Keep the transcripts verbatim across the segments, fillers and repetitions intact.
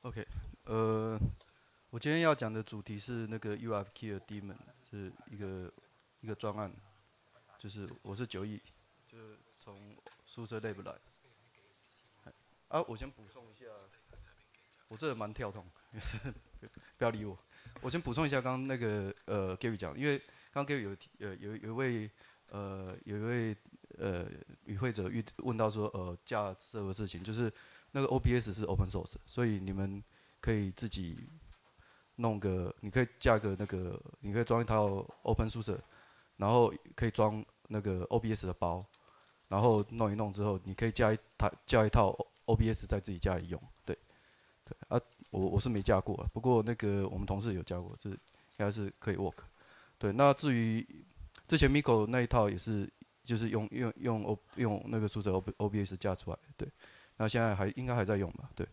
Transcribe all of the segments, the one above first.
OK，呃，我今天要讲的主题是那个 Urfkill daemon，是一个一个专案，就是我是九亿，就是从 SUSE Lab 来。啊，我先补充一下，我这人蛮跳动，不要理我。我先补充一下刚刚那个呃 Gary 讲，因为刚刚 Gary 有提呃有有一位呃有一位呃与会者遇问到说呃架设的事情，就是那个 O B S 是 open source，所以你们可以自己弄个，你可以架个那个，你可以装一套 openSUSE，然后可以装那个 O B S 的包，然后弄一弄之后，你可以架一台架一套 O B S 在自己家里用。对对啊，我我是没架过啊，不过那个我们同事有架过，是应该是可以 work。对，那至于之前 Miko 那一套也是，就是用用用 O 用那个SUSE O B S 架出来，对，那现在还应该还在用吧？对。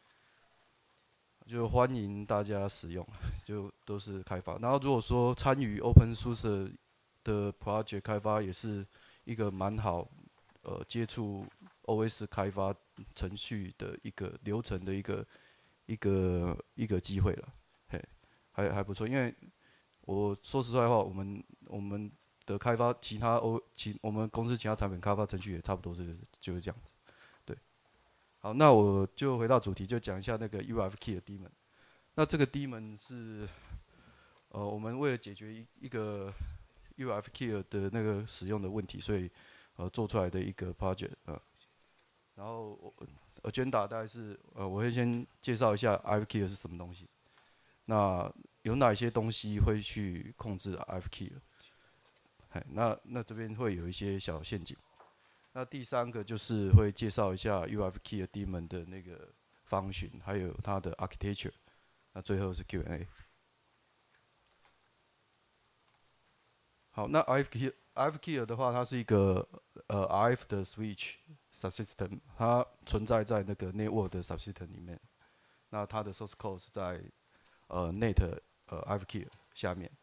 就欢迎大家使用，就都是开发。然后如果说参与 openSUSE 的 project 开发，也是一个蛮好呃接触 O S 开发程序的一个流程的一个一个一个机会了，嘿，还还不错。因为我说实在话，我们我们的开发其他 O 其我们公司其他产品开发程序也差不多是就是这样子，对。好，那我就回到主题，就讲一下那个 Urfkill 的 daemon。那这个 daemon 是呃，我们为了解决一一个 Urfkill 的那个使用的问题，所以呃做出来的一个 project 呃。然后我 agenda 大概是呃，我会先介绍一下 Urfkill 是什么东西，那有哪些东西会去控制 Urfkill？哎，那那这边会有一些小陷阱。那第三个就是会介绍一下 Urfkill daemon 的那个方寻，还有它的 architecture。那最后是 Q and A。好，那 RFKill RFKill 的话，它是一个呃 R F 的 switch subsystem，它存在在那个 network 的 subsystem 里面。那它的 source code 是在呃 net 呃 RFKill 下面。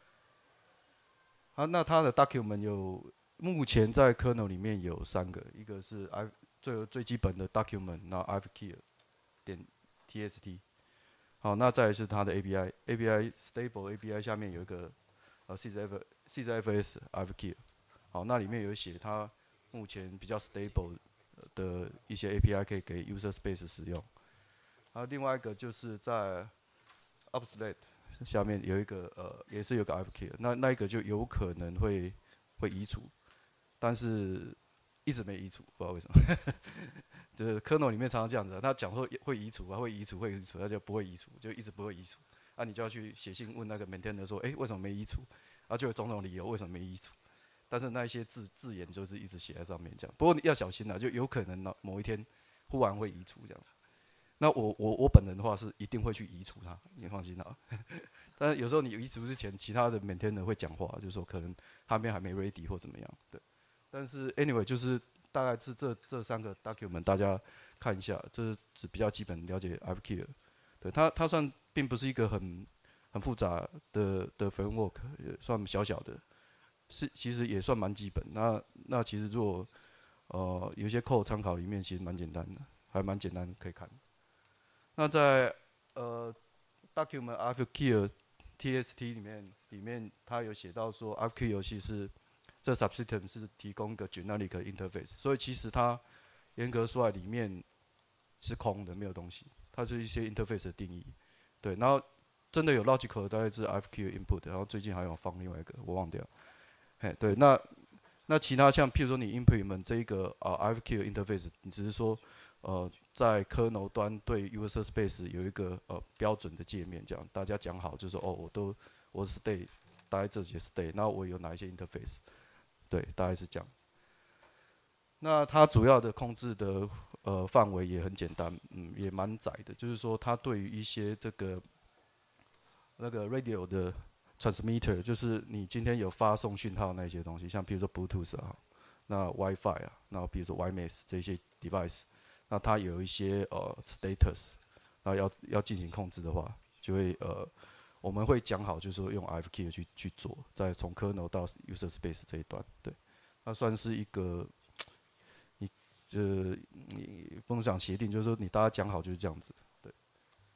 啊，那它的 document 有目前在 kernel 里面有三个，一个是 I 最最基本的 document，那 RFKill 点 txt。好，那再来是它的 A P I，A P I stable A P I 下面有一个呃 C Z F C Z F S RFKill。好，那里面有写它目前比较 stable 的一些 A P I 可以给 user space 使用。然后另外一个就是在 obsolete 下面有一个呃也是有个 RFKill，那那一个就有可能会会移除，但是一直没移除，不知道为什么。就是 kernel 里面常常这样子，他讲说会移除啊，会移除，会移除，他就不会移除，就一直不会移除。啊，你就要去写信问那个 maintainer 说，哎、欸，为什么没移除？啊，就有种种理由为什么没移除。但是那一些字字眼就是一直写在上面这样。不过你要小心啊，就有可能呢某一天忽然会移除这样。那我我我本人的话是一定会去移除它，你放心啊。但是有时候你移除之前，其他的 maintainer 会讲话，就是说可能他们还没 ready 或怎么样，对。但是 anyway 就是大概是这这三个 document 大家看一下，这是比较基本了解 Urfkill。对，它它算并不是一个很很复杂的的 framework，也算小小的，是其实也算蛮基本。那那其实如果呃有一些 code 参考里面，其实蛮简单的，还蛮简单可以看。那在呃 document Urfkill T S T 里面里面它有写到说 Urfkill 游戏是这 subsystem 是提供一个 generic interface，所以其实它严格说来里面是空的，没有东西，它是一些 interface 的定义。对，然后真的有 logical 的大概是 rfkill-input， 然后最近还有放另外一个我忘掉。嘿，对，那那其他像譬如说你 implement 这一个呃 rfkill interface， 你只是说呃在 kernel 端对 user space 有一个呃标准的界面，这样大家讲好，就是说哦我都我 state 大概这些 state， 那我有哪一些 interface， 对，大概是这样。那它主要的控制的呃范围也很简单，嗯，也蛮窄的，就是说它对于一些这个那个 radio 的 transmitter， 就是你今天有发送讯号那些东西，像比如说 Bluetooth 啊，那 WiFi 啊，那比如说 WiMAX 这些 device， 那它有一些呃 status， 那要要进行控制的话，就会呃我们会讲好，就是说用 Urfkill 去去做，再从 kernel 到 user space 这一段，对，那算是一个。呃，你不能讲协定，就是说你大家讲好就是这样子，对。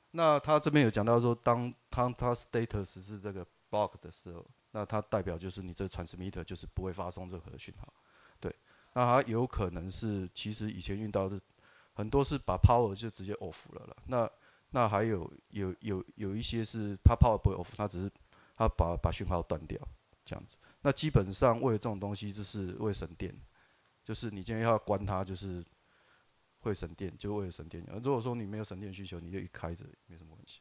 那他这边有讲到说，当当它 status 是这个 block 的时候，那它代表就是你这 transmitter 就是不会发送任何的讯号，对。那它有可能是，其实以前遇到的很多是把 power 就直接 off 了啦。那那还有有有有一些是它 power 不会 off， 它只是它把把讯号断掉这样子。那基本上为了这种东西，就是为了省电，就是你今天要关它，就是会省电，就为了省电。如果说你没有省电需求，你就一开着没什么问题。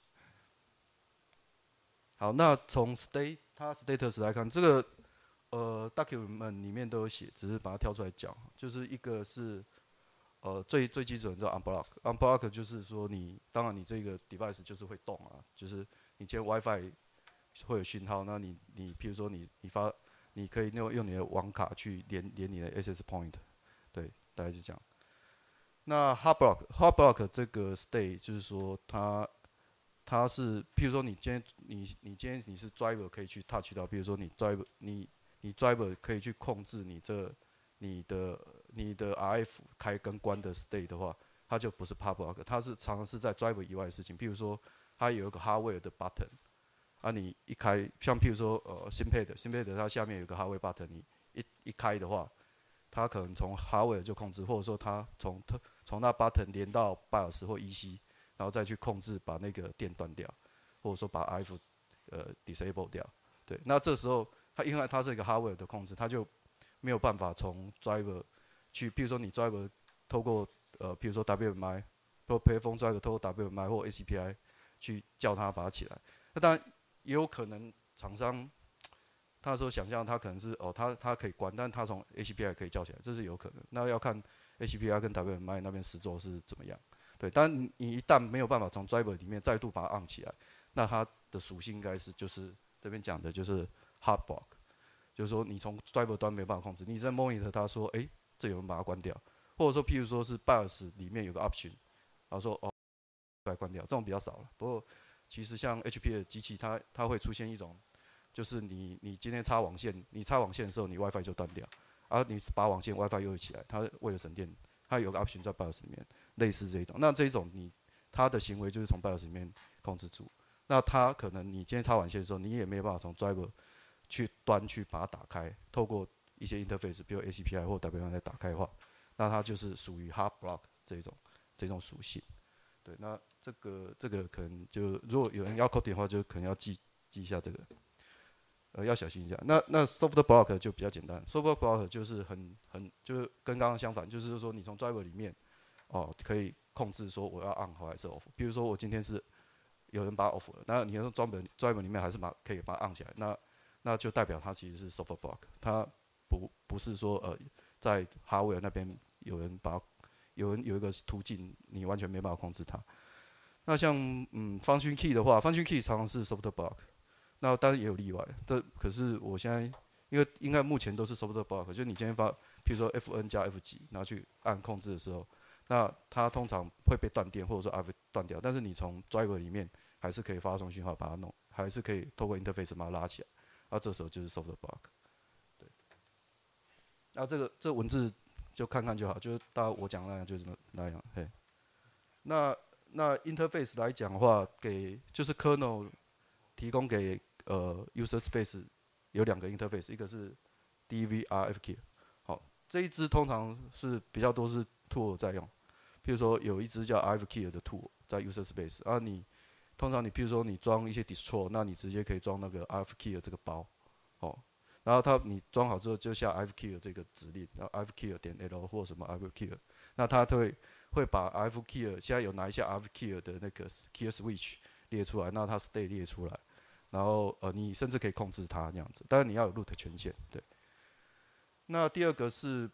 好，那从 state 它 status 来看，这个呃 document 里面都有写，只是把它挑出来讲。就是一个是呃最最基准叫 unblock，unblock 就是说你当然你这个 device 就是会动啊，就是你今天 WiFi 会有讯号，那你你譬如说你你发你可以用用你的网卡去连连你的 access point， 对，大概是这样。那 hard block hard block 这个 state 就是说它它是，譬如说你今天你你今天你是 driver 可以去 touch 到，比如说你 driver 你你 driver 可以去控制你这你的你的 R F 开跟关的 state 的话，它就不是 hard block， 它是常常是在 driver 以外的事情。譬如说它有一个 hardware 的 button， 啊你一开，像譬如说呃 SIM-pad SIM-pad 它下面有个 hardware button， 你一一开的话，它可能从 hardware 就控制，或者说它从从那 button 连到 BIOS 或 E C。然后再去控制把那个电断掉，或者说把 I F 呃 disable 掉。对，那这时候它因为它是一个 hardware 的控制，它就没有办法从 driver 去，譬如说你 driver 透过呃，譬如说 W M I 或 payphone driver 透过 W M I 或 A C P I 去叫它把它起来。那当然也有可能厂商他那时候想象他可能是哦，他他可以关，但他从 A C P I 可以叫起来，这是有可能。那要看 A C P I 跟 W M I 那边实作是怎么样。对，但你一旦没有办法从 driver 里面再度把它 on 起来，那它的属性应该是就是这边讲的就是 hard block， 就是说你从 driver 端没办法控制，你在 monitor 它说，哎、欸，这有人把它关掉，或者说譬如说是 BIOS 里面有个 option， 然后说哦，把它关掉，这种比较少了。不过其实像 H P 的机器它，它会出现一种，就是你你今天插网线，你插网线的时候，你 WiFi 就断掉，而你拔网线 WiFi 又会起来，它为了省电。它有个 option 在 BIOS 里面，类似这一种。那这一种你它的行为就是从 BIOS 里面控制住。那它可能你今天插完线的时候，你也没有办法从 driver 去端去把它打开，透过一些 interface， 比如 A C P I 或 W M I 来打开的话，那它就是属于 hard block 这种这种属性。对，那这个这个可能就如果有人要 coding 的话，就可能要记记一下这个。呃，要小心一下。那那 soft block 就比较简单 ，soft block 就是很很就是跟刚刚相反，就是说你从 driver 里面哦可以控制说我要 on 还是 off。比如说我今天是有人把它 off 了，那你要专门 driver 里面还是把可以把它 on 起来，那那就代表它其实是 soft block， 它不不是说呃在 hardware 那边有人把有人有一个途径你完全没办法控制它。那像嗯 function key 的话 ，function key 常常是 soft block。那当然也有例外，但可是我现在因为应该目前都是 soft block， 就是你今天发，譬如说 F N 加 F 几，然后去按控制的时候，那它通常会被断电或者说 F 断掉，但是你从 driver 里面还是可以发送讯号把它弄，还是可以透过 interface 把它拉起来，那这时候就是 soft block。对，那这个这文字就看看就好，就是大家我讲那样就是那样，嘿。那那 interface 来讲的话，给就是 kernel 提供给呃 user space 有两个 interface， 一个是 D V R F K， 好，这一支通常是比较多是 tool 在用，譬如说有一支叫 R F K I L L 的 tool 在 user space， 啊你通常你譬如说你装一些 distro， 那你直接可以裝那个 R F K I L L 这个包，哦，然后它你装好之后就下 R F K I L L 这个指令，然后 R F K I L L 点 L 或什么 R F K I L L， 那它会会把 R F K I L L 现在有拿一下 R F K I L L 的那个 key switch 列出来，那它 state 列出来。然后呃，你甚至可以控制它这样子，当然你要有 root 权限。对。那第二个是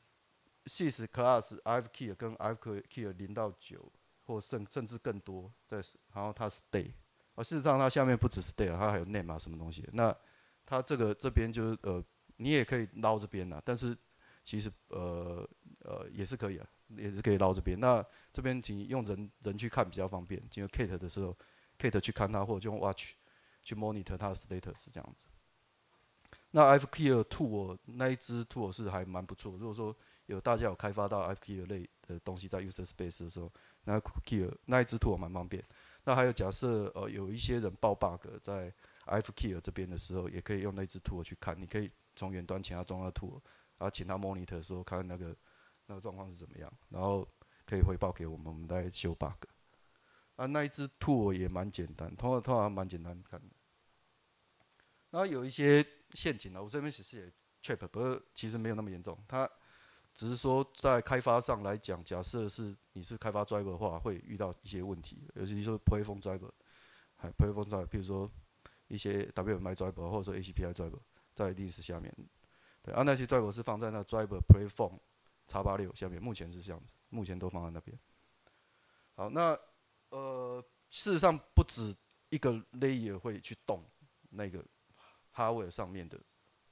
sys class R F K I L L 跟 R F K I L L 零到九，或甚甚至更多，在然后它 state， 而事实上它下面不止 state， 它还有 name 啊什么东西。那它这个这边就是呃，你也可以捞这边啊，但是其实呃呃也是可以啊，也是可以捞这边。那这边请用人人去看比较方便，因为 Kate 的时候 ，Kate 去看它，或者就用 watch。去 monitor 它的 status 这样子。那 R F K I L L tool 那一支 tool 是还蛮不错。如果说有大家有开发到 R F K I L L 类的东西在 user space 的时候，那 R F K I L L 那一支 tool 蛮方便。 那还有假设呃有一些人爆 bug 在 rfkill 这边的时候，也可以用那只 tool 去看，你可以从远端请他装到 tool， 然后请他 monitor 的时候看那个那个状况是怎么样，然后可以回报给我们，我们来修 bug。啊，那一只 tool 也蛮简单，通常通常蛮简单看的。然后有一些陷阱啊，我这边其实也 trap， 不过其实没有那么严重，它只是说在开发上来讲，假设是你是开发 driver 的话，会遇到一些问题，尤其是说 platform driver， 还 platform driver， 比如说一些 W M I driver 或者说 A C P I driver 在 Linux 下面，对啊，那些 driver 是放在那 driver platform x 八六下面，目前是这样子，目前都放在那边。好，那呃，事实上不止一个 layer 会去动那个 hardware 上面的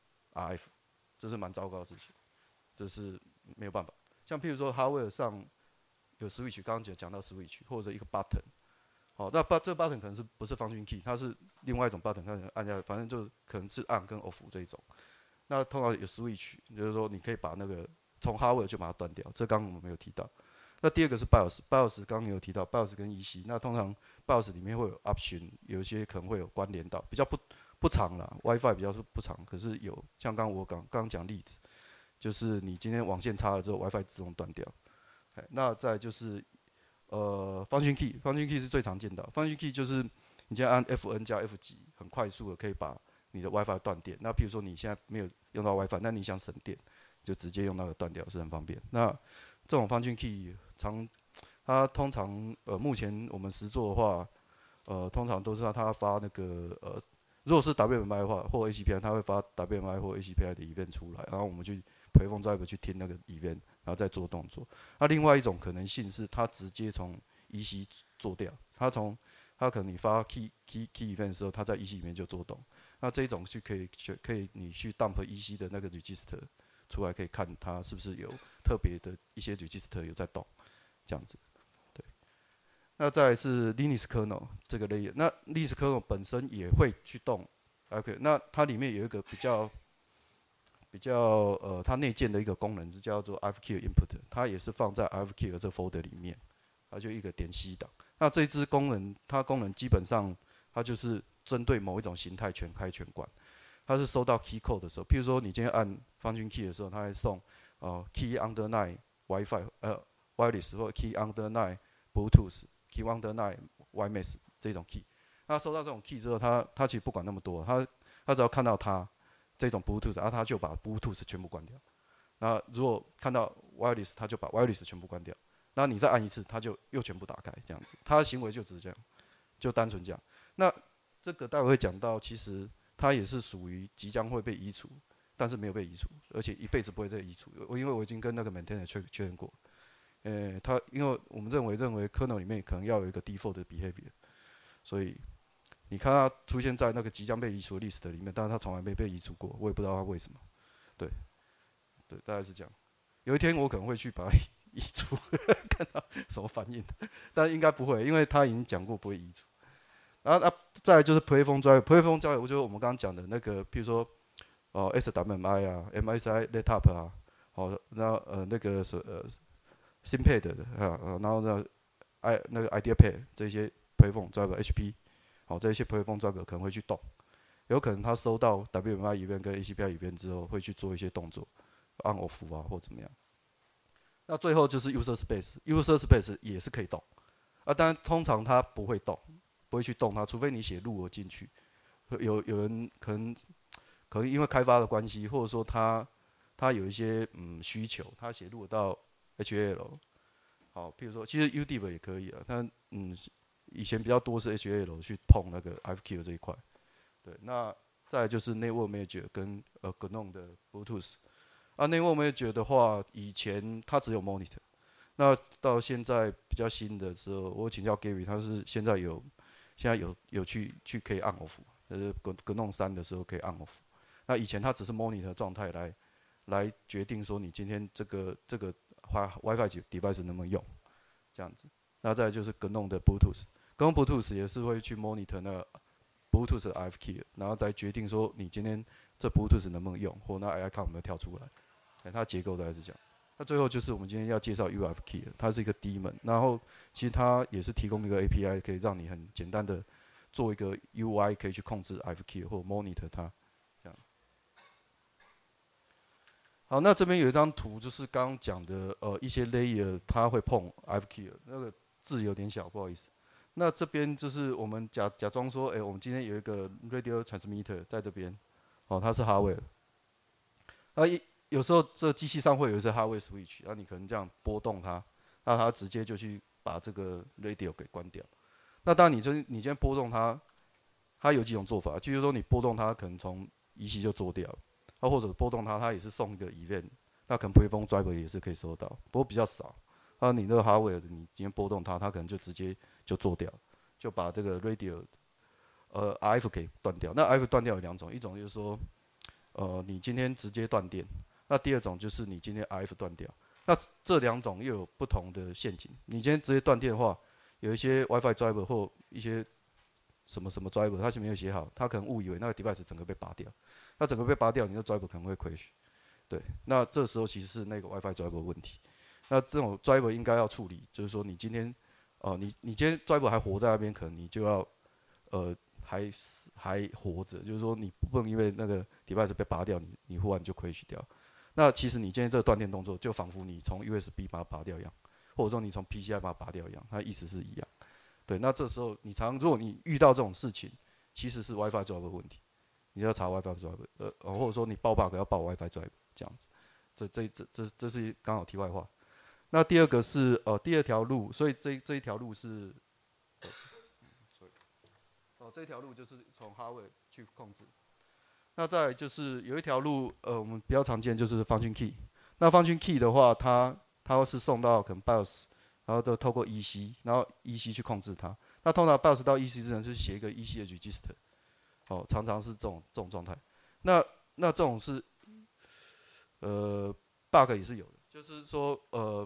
R F， 这是蛮糟糕的事情，这是没有办法。像譬如说 hardware 上有 switch， 刚刚讲到 switch 或者一个 button， 好，那 but 这个 button 可能是不是 function key， 它是另外一种 button， 它可能按下来，反正就可能是 on 跟 off 这一种。那通常有 switch， 就是说你可以把那个从 hardware 就把它断掉，这刚刚我们没有提到。那第二个是 BIOS，BIOS 刚刚有提到 BIOS 跟 E C， 那通常 BIOS 里面会有 option， 有一些可能会有关联到，比较不不长啦 ，WiFi 比较不长，可是有像刚刚我刚刚讲例子，就是你今天网线插了之后 ，WiFi 自动断掉。那再就是呃 function key，function key 是最常见的 ，function key 就是你今天按 F N 加 F 几，很快速的可以把你的 WiFi 断电。那譬如说你现在没有用到 WiFi， 那你想省电，就直接用那个断掉，是很方便。那这种 function key 常，它通常呃目前我们实做的话，呃通常都是让它发那个呃，如果是 W M I 的话或 A C P I， 它会发 W M I 或 A C P I 的 event 出来，然后我们去 platform driver 去听那个 event， 然后再做动作。那另外一种可能性是它直接从 E C 做掉，它从它可能你发 key key key event 的时候，它在 E C 里面就做动。那这一种就可以可以你去 dump E C 的那个 register 出来，可以看它是不是有特别的一些 register 有在动，这样子。对。那再来是 Linux kernel 这个 layer， 那 Linux kernel 本身也会去动 ，OK， 那它里面有一个比较比较呃，它内建的一个功能是叫做 rfkill-input， 它也是放在 rfkill 这 folder 里面，它就一个点 C 档。那这支功能，它功能基本上它就是针对某一种形态全开全关。它是收到 key code 的时候，譬如说你今天按 function key 的时候，它会送呃 key underline Wi-Fi 呃 wireless 或 key underline Bluetooth、key underline wireless 这种 key。那收到这种 key 之后，它它其实不管那么多，它它只要看到它这种 Bluetooth， 然后它就把 Bluetooth 全部关掉。那如果看到 wireless， 它就把 wireless 全部关掉。那你再按一次，它就又全部打开，这样子。它的行为就只是这样，就单纯这样。那这个待会会讲到，其实它也是属于即将会被移除，但是没有被移除，而且一辈子不会再移除。我因为我已经跟那个 maintainer 确确认过，呃，他因为我们认为认为 kernel 里面可能要有一个 default 的 behavior， 所以你看它出现在那个即将被移除的 list 里面，但是它从来没被移除过，我也不知道它为什么。对，对，大概是这样。有一天我可能会去把它移除，看它什么反应，但应该不会，因为他已经讲过不会移除。然后啊，再来就是 platform driver，platform driver 就是我们刚刚讲的那个，譬如说哦 S W M I 啊 ，M S I laptop 啊，好，然后呃那个是呃 ThinkPad 的啊，然后呢 i 那个 IdeaPad 这些 platform driver，H P， 好，这些 platform driver 可能会去动，有可能他收到 W M I event 跟 A C P I event 之后，会去做一些动作 ，on off 啊或怎么样。那最后就是 user space，user space 也是可以动，啊，但通常它不会动，不会去动它，除非你写入额进去。有有人可能可能因为开发的关系，或者说他他有一些嗯需求，他写入到 H A L， 好，譬如说其实 U D B 也可以啊，但嗯以前比较多是 H A L 去碰那个 rfkill 这一块。对，那再来就是 network manager 跟呃 G N O M 的 Bluetooth。啊 network manager 的话，以前它只有 monitor， 那到现在比较新的时候，我请教 Gary， 他是现在有现在有有去去可以 on off， 就是 G N O M 三的时候可以 on off。那以前它只是 monitor 状态来来决定说你今天这个这个 WiFi device 能不能用，这样子。那再来就是 G N O M 的 Bluetooth，G N O M Bluetooth 也是会去 monitor 那个 Bluetooth 的 rfkill， 然后再决定说你今天这 Bluetooth 能不能用，或那 icon 有没有跳出来。它结构大概是这样。 那最后就是我们今天要介绍 Urfkill， 它是一个 daemon， 然后其实它也是提供一个 A P I， 可以让你很简单的做一个 U I， 可以去控制 Urfkill 或 monitor 它。这样。好，那这边有一张图，就是刚刚讲的呃一些 layer 它会碰 Urfkill， 那个字有点小，不好意思。那这边就是我们假假装说，哎、欸，我们今天有一个 radio transmitter 在这边，哦，它是 hardware。啊，一有时候这机器上会有一些 hardware switch， 那你可能这样波动它，那它直接就去把这个 radio 给关掉。那当然你真你今天波动它，它有几种做法，就是说你波动它可能从 E C 就做掉了，啊或者波动它，它也是送一个 event， 那可能 prephone driver 也是可以收到，不过比较少。啊，你那个 hardware 你今天波动它，它可能就直接就做掉，就把这个 radio 呃 R F 给断掉。那 R F 断掉有两种，一种就是说。呃，你今天直接断电，那第二种就是你今天 R F 断掉，那这两种又有不同的陷阱。你今天直接断电的话，有一些 WiFi driver 或一些什么什么 driver， 它是没有写好，它可能误以为那个 device 整个被拔掉，那整个被拔掉，你的 driver 可能会 crash。对，那这时候其实是那个 WiFi driver 问题。那这种 driver 应该要处理，就是说你今天，呃，你你今天 driver 还活在那边，可能你就要，呃。还还活着，就是说你不能因为那个 device 被拔掉，你你忽然就 crash 掉。那其实你今天这个断电动作，就仿佛你从 U S B 把它拔掉一样，或者说你从 P C I 把它拔掉一样，它意思是一样。对，那这时候你常如果你遇到这种事情，其实是 WiFi driver 问题，你要查 WiFi driver， 呃，或者说你报 bug 要报 WiFi driver 这样子。这这这这这是刚好题外话。那第二个是呃第二条路，所以这这一条路是。哦，这条路就是从 hardware 去控制。那再来就是有一条路，呃，我们比较常见就是 function key。那 function key 的话，它它是送到可能 BIOS， 然后都透过 E C， 然后 E C 去控制它。那通常 BIOS 到 E C 之前是写一个 E C 的 register， 哦，常常是这种这种状态。那那这种是呃 bug 也是有的，就是说呃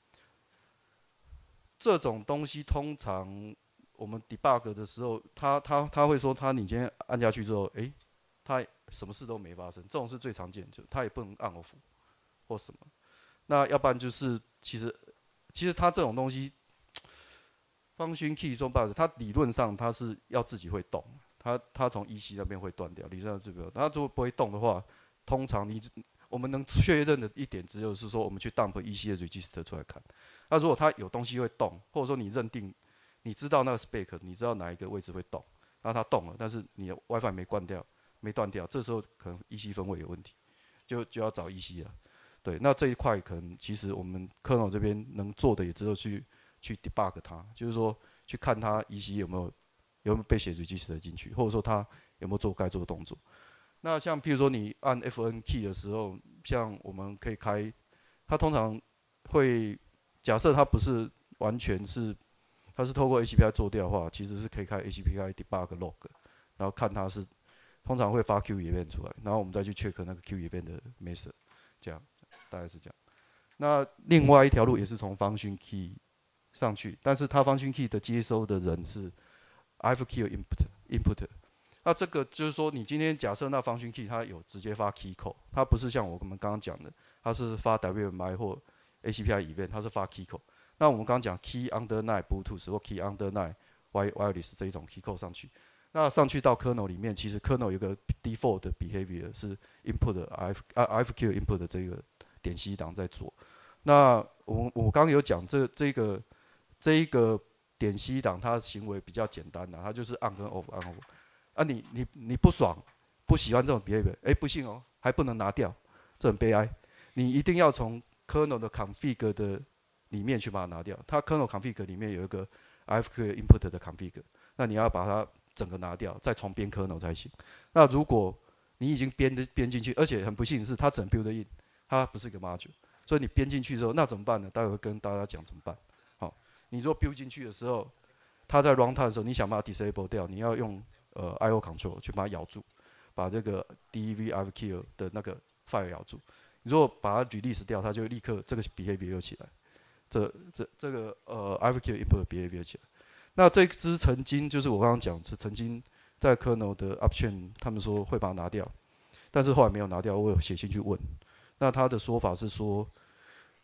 这种东西通常。我们 debug 的时候，他他他会说，他你今天按下去之后，诶、欸，他什么事都没发生，这种是最常见的，就他也不能按 off 或什么。那要不然就是其实其实他这种东西 ，function key 中 bug， 它理论上它是要自己会动，它它从 E C 那边会断掉，理论上是不要。它如果不会动的话，通常你我们能确认的一点只有是说，我们去 dump E C 的 register 出来看。那如果它有东西会动，或者说你认定。你知道那个 spec， 你知道哪一个位置会动，然后它动了，但是你的 WiFi 没关掉，没断掉，这时候可能 E C 分位有问题，就就要找 E C 了。对，那这一块可能其实我们 kernel 这边能做的也只有去去 debug 它，就是说去看它 E C 有没有有没有被写 register 进去，或者说它有没有做该做的动作。那像譬如说你按 F N key 的时候，像我们可以开，它通常会假设它不是完全是。它是透过 A C P I 做掉的话，其实是可以开 A C P I debug log， 然后看它是通常会发 Q event 出来，然后我们再去 check 那个 Q event 的 method， 这样大概是这样。那另外一条路也是从 function key 上去，但是它 function key 的接收的人是 rfkill-input input。那这个就是说，你今天假设那 function key 它有直接发 key code， 它不是像我们刚刚讲的，它是发 W M I 或 A C P I event， 它是发 key code。那我们刚刚讲 key underline Bluetooth 或 key underline wireless 这一种 key code 上去，那上去到 kernel 里面，其实 kernel 有个 default 的 behavior 是 input rf 啊 rfkill input 的这个点 C 档在做。那我我刚刚有讲这这个这一个点 C 档，它的行为比较简单的，它就是 on 跟 off on off。啊你你你不爽不喜欢这种 behavior， 哎、欸、不幸哦，还不能拿掉，这很悲哀。你一定要从 kernel 的 config 的里面去把它拿掉，它 kernel config 里面有一个 rfkill-input 的 config， 那你要把它整个拿掉，再重编 kernel 才行。那如果你已经编的编进去，而且很不幸的是，它只能 build in， 它不是一个 module， 所以你编进去之后，那怎么办呢？待会会跟大家讲怎么办。好，你如果 build 进去的时候，它在 runtime 的时候，你想把它 disable 掉，你要用呃 I O control 去把它咬住，把这个 dev rfkill 的那个 file 咬住。你如果把它 release 掉，它就立刻这个 behavior 又起来。这这这个呃 rfkill-input behavior 起来，那这支曾经就是我刚刚讲是曾经在 kernel 的 upchain， 他们说会把它拿掉，但是后来没有拿掉，我有写信去问，那他的说法是说，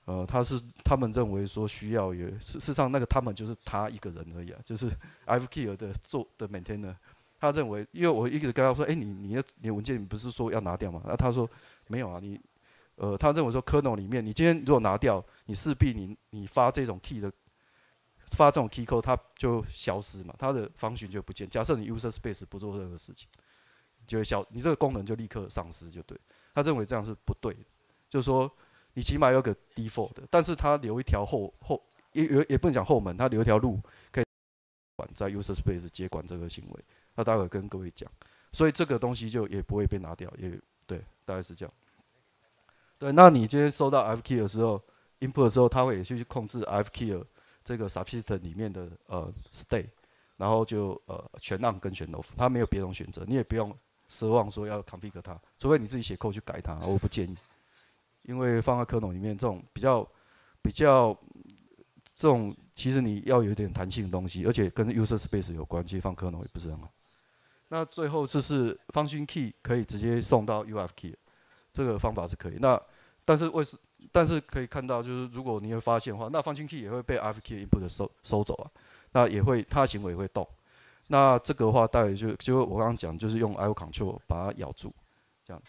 呃，他是他们认为说需要有，事实上那个他们就是他一个人而已啊，就是 rfkill 的做的 maintainer，他认为，因为我一直跟他说，哎、欸，你你的你的文件你不是说要拿掉吗？那他说没有啊，你呃，他认为说 kernel 里面，你今天如果拿掉，你势必你你发这种 key 的发这种 key code，它就消失嘛，它的function就不见。假设你 user space 不做任何事情，就会消，你这个功能就立刻丧失，就对。他认为这样是不对的，就是说。你起码有个 default 的，但是它留一条后后也也不能讲后门，它留一条路可以管在 user space 接管这个行为。那待会跟各位讲，所以这个东西就也不会被拿掉，也对，大概是这样。对，那你今天收到 rfkill 的时候 ，input 的时候，它会也去控制 rfkill 这个 subsystem 里面的呃 state， 然后就呃全 on 跟全 off， 它没有别种选择，你也不用奢望说要 configure 它，除非你自己写 code 去改它，我不建议。因为放在 kernel 里面，这种比较比较这种，其实你要有一点弹性的东西，而且跟 user space 有关，其实放 kernel 也不是很好。那最后就是 function key 可以直接送到 urfkill， 这个方法是可以。那但是为什但是可以看到，就是如果你会发现的话，那 function key 也会被 rfkill-input 收收走啊，那也会它的行为也会动。那这个的话，大概就就我刚刚讲，就是用 ioctl 把它咬住，这样。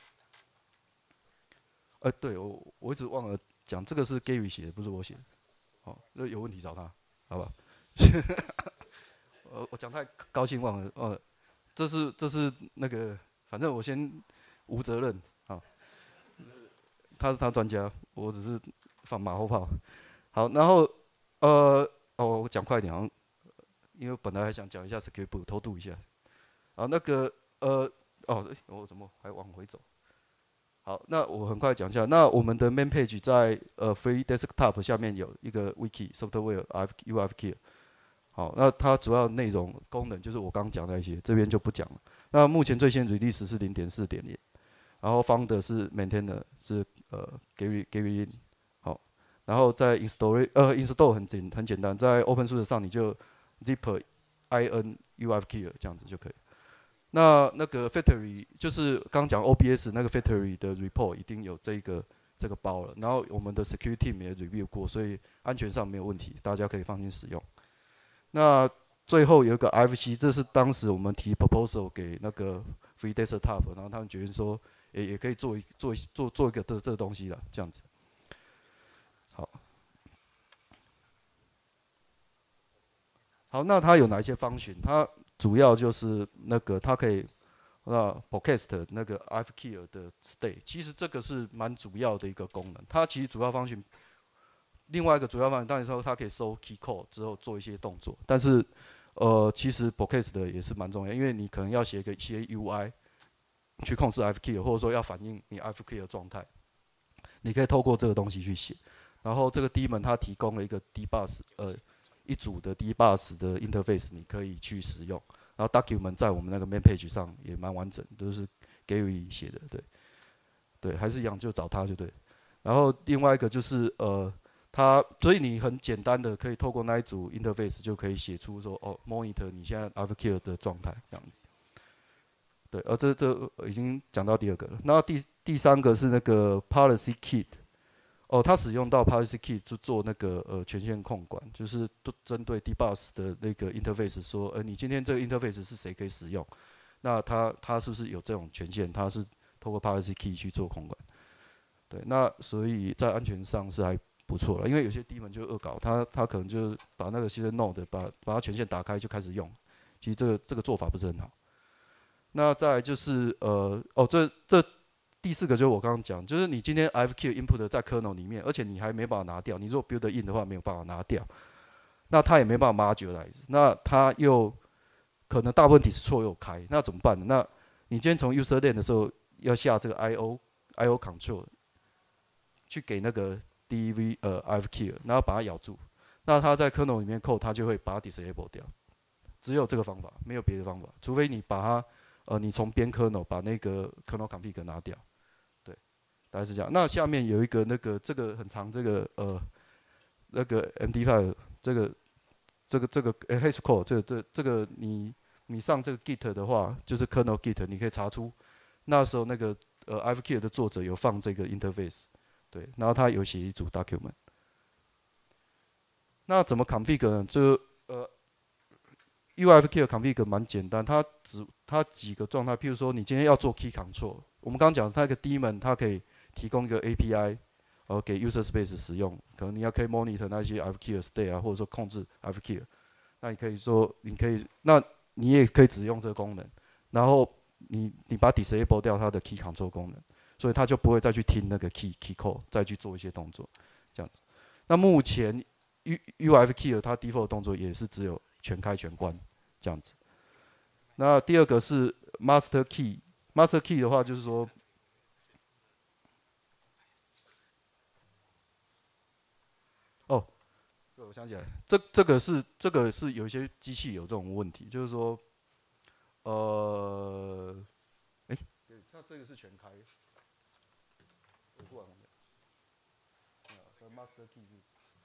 呃，对我我一直忘了讲，这个是 Gary 写的，不是我写的。哦，那有问题找他，好吧？呃，我讲太高兴忘了，呃，这是这是那个，反正我先无责任啊。他是他专家，我只是放马后炮。好，然后呃，哦，我讲快一点，好像因为本来还想讲一下 script 偷渡一下。啊，那个呃，哦，我怎么还往回走？好，那我很快讲一下。那我们的 main page 在呃 Free Desktop 下面有一个 wiki software urfkill。好，那它主要内容功能就是我刚刚讲的那些，这边就不讲了。那目前最新 release 是 零点四点零， 然后 founder 是 maintainer 是呃 Gary Gary Lin。好，然后在 install 呃 install 很简很简单，在 openSUSE 上你就 zip in urfkill 这样子就可以。那那个 factory 就是刚讲 O B S 那个 factory 的 report 一定有这个这个包了，然后我们的 security team 也 review 过，所以安全上没有问题，大家可以放心使用。那最后有一个 R F C， 这是当时我们提 proposal 给那个 Free Desktop， 然后他们决定说也也可以做一做做做一个这这个东西了，这样子。好，好，那它有哪一些方选？它主要就是那个它可以那 podcast 那个 rfkill 的 state， 其实这个是蛮主要的一个功能。它其实主要方选，另外一个主要方选，当然说它可以收 key code 之后做一些动作，但是呃，其实 podcast 的也是蛮重要，因为你可能要写一个一些 U I 去控制 rfkill， 或者说要反映你 rfkill 的状态，你可以透过这个东西去写。然后这个 daemon 它提供了一个 DBus 呃一组的 DBus 的 interface， 你可以去使用。然后 document 在我们那个 main page 上也蛮完整，都是 Gary 写的，对，对，还是一样，就找他就对。然后另外一个就是呃，它所以你很简单的可以透过那一组 interface 就可以写出说哦 monitor 你现在 rfkill 的状态这样子。对，而这这已经讲到第二个了。然后第第三个是那个 PolicyKit。哦，它使用到 PolicyKit 就做那个呃权限控管，就是都针对 DBus 的那个 interface 说，呃，你今天这个 interface 是谁可以使用？那它它是不是有这种权限？它是透过 PolicyKit 去做控管。对，那所以在安全上是还不错了，因为有些daemon就恶搞，它它可能就是把那个 user node 把把它权限打开就开始用，其实这个这个做法不是很好。那再来就是呃哦这这。第四个就是我刚刚讲，就是你今天 rfkill-input 在 kernel 里面，而且你还没办法拿掉。你如果 build in 的话，没有办法拿掉，那它也没办法 modularize， 那它又可能大部分体是错又开，那怎么办呢？那你今天从 userland 的时候要下这个 io io control 去给那个 dv 呃 rfkill， 然后把它咬住，那它在 kernel 里面 code 它就会把它 disable 掉，只有这个方法，没有别的方法，除非你把它呃你从边 kernel 把那个 kernel config 拿掉。大概是这样。那下面有一个那个这个很长，这个呃那个 M D 五 这个这个这个 hash code 这个这这个你你上这个 Git 的话，就是 kernel Git， 你可以查出那时候那个呃 rfkill 的作者有放这个 interface， 对，然后他有写一组 document， 那怎么 config 呢？这个呃 U I F K 的 config 蛮简单，它只它几个状态，譬如说你今天要做 key control，我们刚刚讲它一个 daemon， 它可以提供一个 A P I， 呃给 user space 使用，可能你要可以 monitor 那些 F K 的 state 啊，或者说控制 F K， 那你可以说你可以，那你也可以只用这个功能，然后你你把 disable 掉它的 key control 功能，所以它就不会再去听那个 key key code， 再去做一些动作，这样子。那目前 U U I F K 它 default 动作也是只有全开全关这样子。那第二个是 master key，master key 的话就是说，哦，对，我想起来，这这个是这个是有一些机器有这种问题，就是说，呃，哎、欸，对，那这个是全开，我忽然忘了，呃，master key 是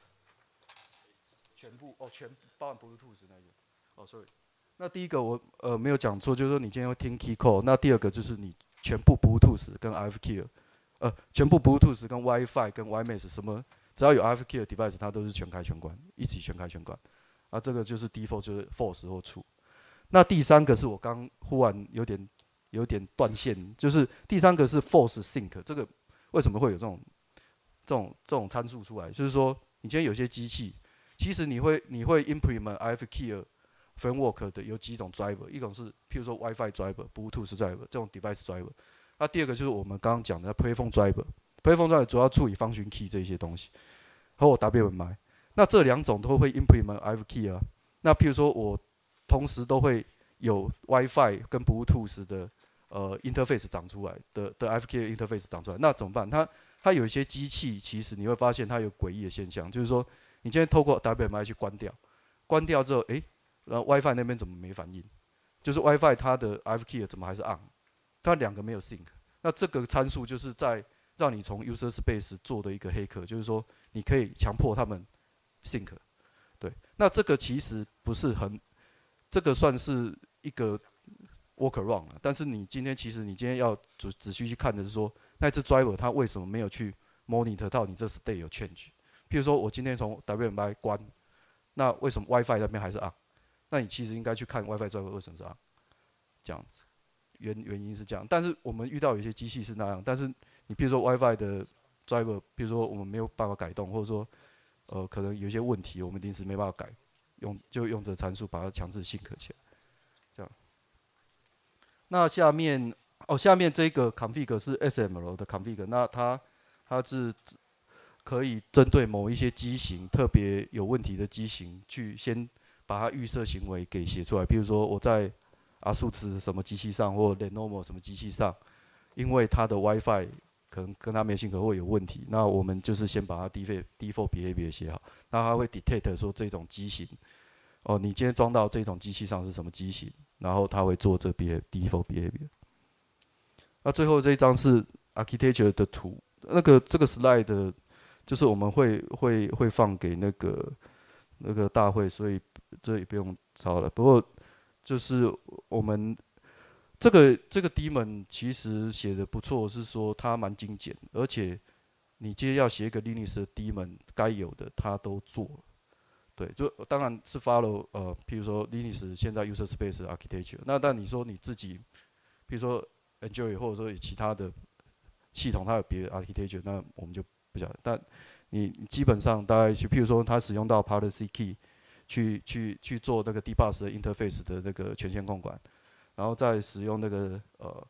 全部哦，全包含 Bluetooth 那个，哦，sorry。那第一个我呃没有讲错，就是说你今天会听 key code。那第二个就是你全部 Bluetooth 跟 R F K， 呃，全部 Bluetooth 跟 WiFi 跟 W I M A X 什么，只要有 R F K 的 device， 它都是全开全关，一起全开全关。啊，这个就是 default 就是 false 或 true。那第三个是我刚忽然有点有点断线，就是第三个是 false sync。这个为什么会有这种这种这种参数出来？就是说你今天有些机器，其实你会你会 implement R F K framework 的有几种 driver， 一种是譬如说 WiFi driver、Bluetooth driver 这种 device driver。那第二个就是我们刚刚讲的 platform driver，platform driver 主要处理 function key 这些东西，和我 W M I。那这两种都会 implement R F K 啊。那譬如说我同时都会有 WiFi 跟 Bluetooth 的呃 interface 长出来的的 R F K interface 长出来，那怎么办？它它有一些机器，其实你会发现它有诡异的现象，就是说你今天透过 W M I 去关掉，关掉之后，诶，然后 WiFi 那边怎么没反应？就是 WiFi 它的 R F K 怎么还是 on？ 它两个没有 sync。那这个参数就是在让你从 user space 做的一个黑客，就是说你可以强迫他们 sync。对，那这个其实不是很，这个算是一个 workaround 啊。但是你今天其实你今天要仔仔细去看的是说，那只 driver 它为什么没有去 monitor 到你这 state 有 change？ 譬如说我今天从 W M I 关，那为什么 WiFi 那边还是 on？ 那你其实应该去看 WiFi driver 为什么是 on， 这样子。原原因是这样，但是我们遇到有些机器是那样，但是你比如说 WiFi 的 driver， 比如说我们没有办法改动，或者说呃可能有一些问题，我们临时没办法改，用就用这参数把它强制sync起来，这样。那下面哦，下面这个 config 是 S M L 的 config， 那它它是可以针对某一些机型特别有问题的机型，去先把它预设行为给写出来，比如说我在阿数兹什么机器上，或 Lenovo 什么机器上，因为它的 WiFi 可能跟它没信可会有问题，那我们就是先把它 default default behavior 写好，那它会 detect 说这种机型，哦，你今天装到这种机器上是什么机型，然后它会做这 default behavior。那最后这一张是 architecture 的图，那个这个 slide 就是我们会会会放给那个那个大会，所以这也不用抄了。不过就是我们这个这个 daemon 其实写的不错，是说它蛮精简，而且你今天要写一个 Linux 的 daemon， 该有的它都做了。对，就当然是 follow 呃，譬如说 Linux 现在 user space architecture， 那但你说你自己，譬如说 Enjoy 或者说其他的系统它有别的 architecture， 那我们就不晓得。但你基本上大概去，譬如说它使用到 PolicyKit。去去去做那个 DBus 的 interface 的那个权限控管，然后再使用那个呃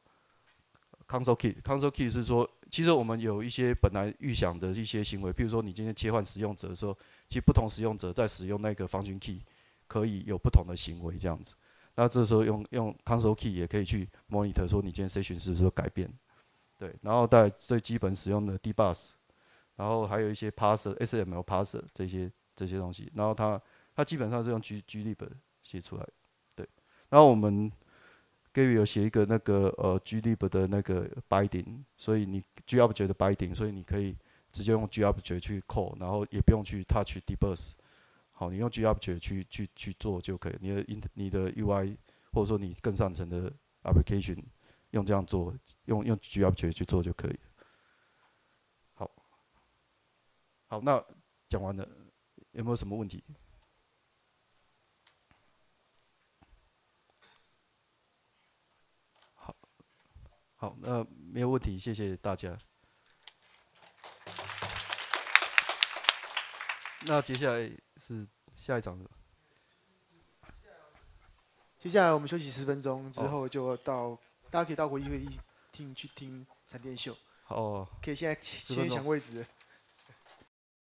console key。console key 是说，其实我们有一些本来预想的一些行为，譬如说你今天切换使用者的时候，其实不同使用者在使用那个 function key 可以有不同的行为这样子。那这时候用用 console key 也可以去 monitor 说你今天 session 是不是有改变，对，然后在最基本使用的 DBus， 然后还有一些 parser、S M L parser 这些这些东西，然后它。它基本上是用 G glib 写出来，对。然后我们 Gary 有写一个那个呃 glib 的那个 binding， 所以你 G-object 的 binding， 所以你可以直接用 G-object 去 call， 然后也不用去 touch DBus。好，你用 G-object 去去去做就可以。你的你的 U I 或者说你更上层的 application 用这样做，用用 G-object 去做就可以。好，好，那讲完了。 有没有什么问题？好，好，那没有问题，谢谢大家。那接下来是下一场是吧？ 接下来我们休息十分钟之哦后，就到大家可以到会议会议厅去听闪电秀。 哦， 可以现在十分钟先抢位置。